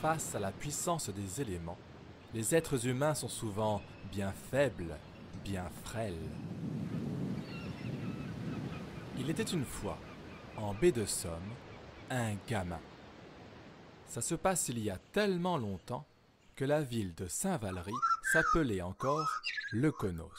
Face à la puissance des éléments, les êtres humains sont souvent bien faibles, bien frêles. Il était une fois, en baie de Somme, un gamin. Ça se passe il y a tellement longtemps que la ville de Saint-Valery s'appelait encore Le Conos.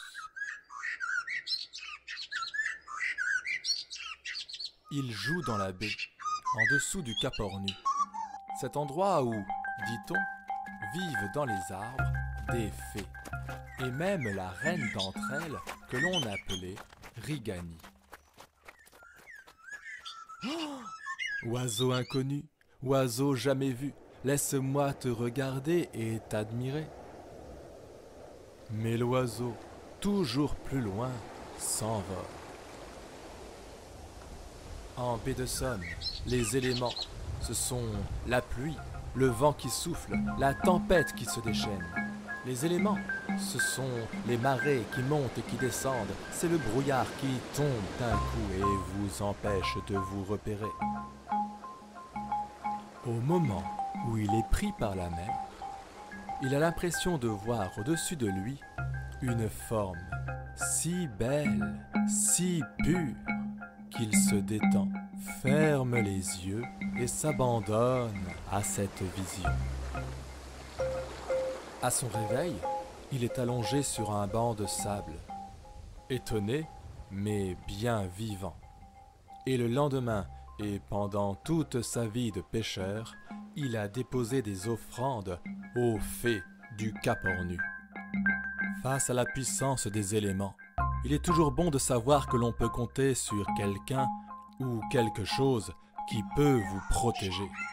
Il joue dans la baie, en dessous du Cap Ornu. Cet endroit où, dit-on, vivent dans les arbres des fées, et même la reine d'entre elles que l'on appelait Rigani. Oh, oiseau inconnu, oiseau jamais vu, laisse-moi te regarder et t'admirer. Mais l'oiseau, toujours plus loin, s'envole. En baie de Somme, les éléments, ce sont la pluie, le vent qui souffle, la tempête qui se déchaîne. Les éléments, ce sont les marées qui montent et qui descendent. C'est le brouillard qui tombe d'un coup et vous empêche de vous repérer. Au moment où il est pris par la mer, il a l'impression de voir au-dessus de lui une forme si belle, si pure, qu'il se détend, ferme les yeux et s'abandonne à cette vision. À son réveil, il est allongé sur un banc de sable, étonné, mais bien vivant. Et le lendemain, et pendant toute sa vie de pêcheur, il a déposé des offrandes aux fées du Cap Ornu. Face à la puissance des éléments, il est toujours bon de savoir que l'on peut compter sur quelqu'un ou quelque chose qui peut vous protéger.